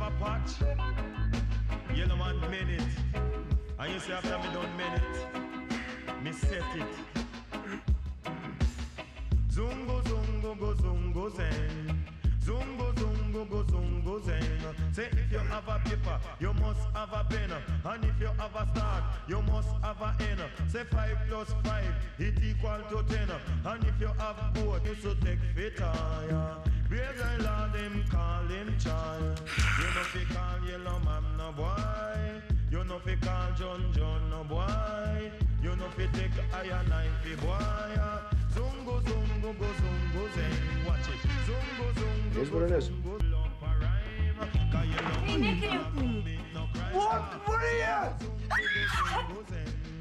have a patch, yellow man made it. And you say after me done made it, me set it. Zungo zungo go zungo zen. Zungo zungo go zungo zen. Say if you have a paper, you must have a pen. And if you have a start, you must have a end. Say 5 plus 5, it equal to 10. And if you have both, you should take fit. Brave guy lord, him call him child. You know fi call yellow man no boy. You know fi call John John no boy. You know fi take iron knife fi boy. Zungo zungo go zungo zen. Watch it. Zungo zungo. Here's what it is. Hey, Nick, What are you?